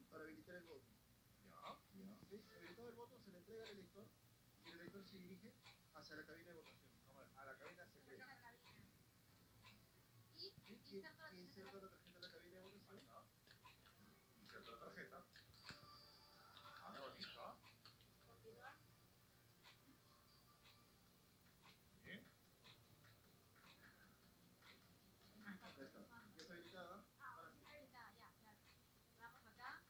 para habilitar el voto. ¿Sí? Habilitado el voto, se le entrega al elector y el elector se dirige hacia la cabina de votación. A la cabina secreta. ¿Sí? Y inserta la tarjeta en la cabina de votación. Inserta la tarjeta. Ah, qué bonito, ¿ah? Bien. Ya está. Ya está habilitada. Ahora sí. Habilitada, ya, claro. Vamos acá.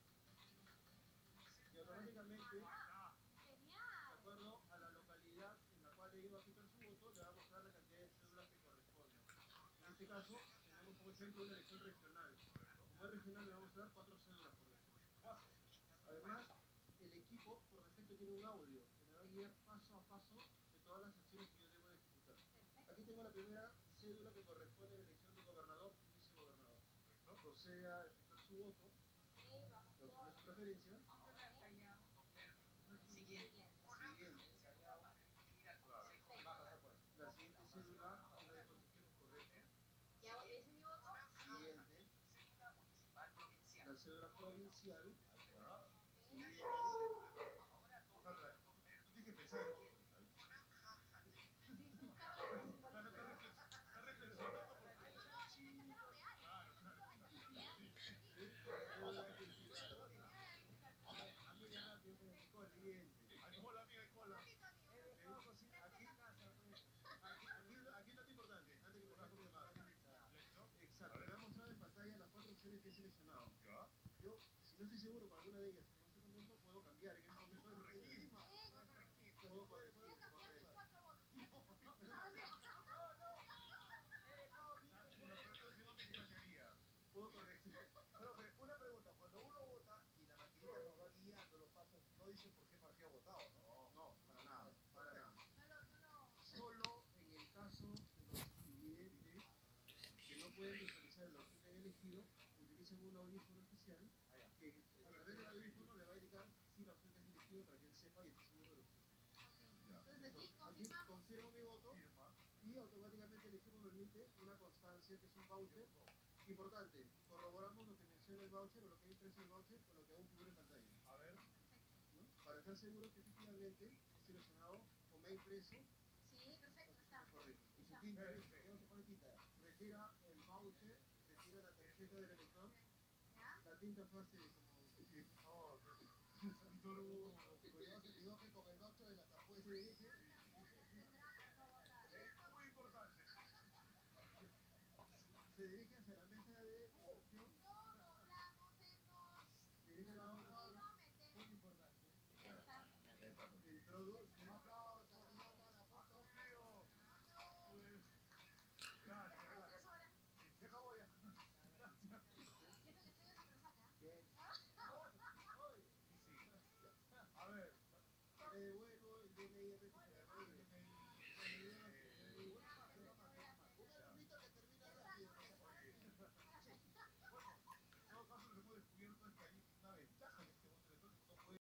Y automáticamente, de Genial. acuerdo a la localidad en la cual le iba a aplicar su voto, le va a mostrar la cantidad de cédulas que corresponden. En este caso, tenemos como ejemplo una elección regional. Como es regional, le va a mostrar 4 cédulas por defecto. Además, el equipo por defecto tiene un audio que me va a guiar paso a paso de todas las acciones que yo debo de ejecutar. Aquí tengo la primera cédula que corresponde a la elección de gobernador y vicegobernador. Procede a efectuar su voto, de su preferencia. Siguiente. La siguiente cédula es la de consejero, correcto. Ya, ese es mi voto. Siguiente. La cédula provincial. Siguiente. Tú tienes que pensar en todo. Aquí está lo importante, antes que me pase por demás. Exacto, le voy a mostrar en pantalla las 4 opciones que he seleccionado. Yo, si no estoy seguro con alguna de ellas, no estoy contento, puedo cambiar. En este momento puedo corregir. Puedo corregir. Pero, una pregunta, cuando uno vota y la maquinita nos va guiando los pasos, no dice por qué partido ha votado, ¿no? No, para nada, para nada. Solo en el caso de los invidentes que no pueden visualizar el orden que han elegido, utilizan un audífono especial que a través del audífono le va a indicar si la opción que has elegido para que él sepa y esté seguro de lo que Entonces, aquí confirmo mi voto y automáticamente elegimos nuevamente una constancia que es un voucher. Importante, corroboramos lo que menciona el voucher o lo que hay impreso en el voucher con lo que aún figura en pantalla. A ver. ¿No? Para estar seguro que efectivamente he seleccionado o me ha impreso. sí, perfecto, está. Correcto. Y su tinta, ¿qué se pone tinta? Retira el voucher, retira la tarjeta del elector. La tinta fue así como... Cuidado se digo que con el 8 de la tapuesta se dirige. Muy importante. Se dirige hacia la mesa de